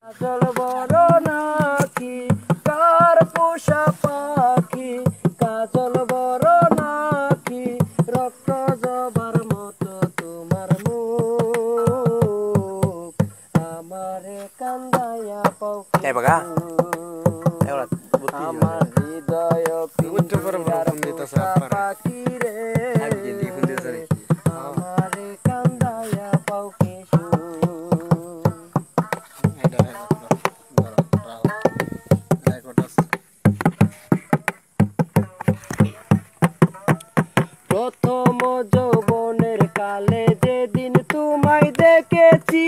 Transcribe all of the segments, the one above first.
কাজল বড় নাকি কার পোষা পাখি, কাজল বড় নাকি রক্ত জবার মতো তোমার মুখ, আমারে কান্দাইয়া পাও আমার হৃদয় পিঞ্জিরার পোষা পাখি রে, আমারে কান্দাইয়া পাও কেশু। প্রথম যৌবনের কালে যেদিন তোমায় দেখেছি,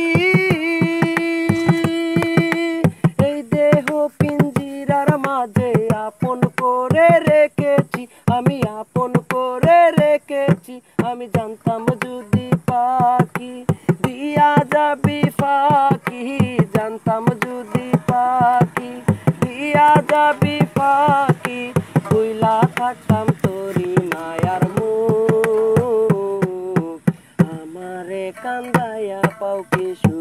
এই দেহ পিঞ্জিরার মাঝে আপন করে রেখেছি, আমি আপন করে রেখেছি। আমি জানতাম যদি পাখি দিয়া যাবি ফাঁকি, জানতাম যদি পাখি দিয়া যাবি ফাঁকি, বুইলা থাকতাম তোরি মায়ার মুখ, আমারে কান্দাইয়া পাও কেশু।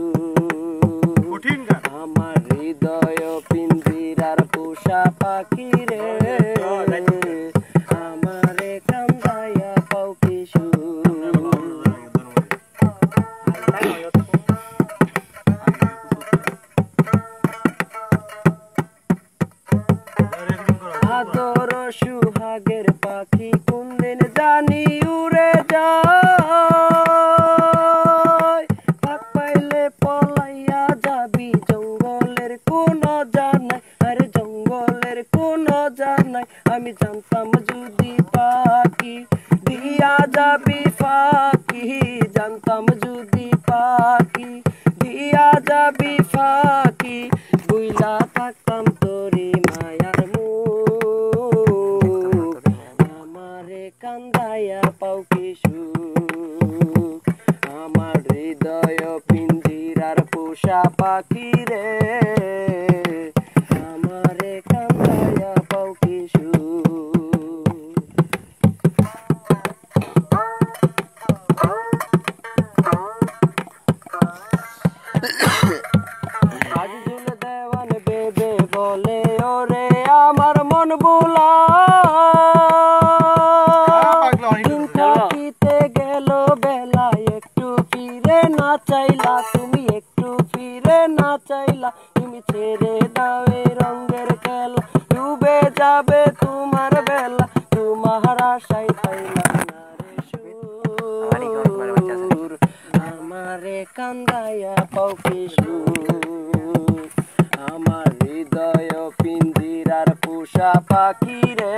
আমার হৃদয় পিঞ্জিরার পোষা পাখি রে, আমারে কান্দাইয়া পাও কেশু। আদর সুহাগের পাখি কোনদিন জানি উড়ে যায়, পাক পাইলে পলাইয়া যাবি জঙ্গলের কোন জানাই, আরে জঙ্গলের কোন জানাই। আমি জানতাম যদি পাখি দিয়া যাবি ফাঁকি, জানতাম যদি পাখি দিয়া যাবি ফাঁকি, বুইলা থাকতাম তোরি মায়ার মুখ, আমারে কান্দাইয়া পাও কেশু। আমার হৃদয় পিঞ্জিরার পোষা পাখি রে, আমারে কান্দাইয়া পাও কেশু। আজিজুল দেওয়ান বেদে বলে ওরে আমার মন বুলা, থাকিতে গেল বেলা একটু ফিরে না চাইলা, তুমি একটু ফিরে না চাইলা, তুমি ছেড়ে দাও এই রঙের খেলা, ডুবে যাবে তোমার বেলা, তোমার আশায় পাইলাম না রে সুর, আমারে কান্দাইয়া পাও কেশু। আমার হৃদয় পিঞ্জিরার পোষা পাখি রে,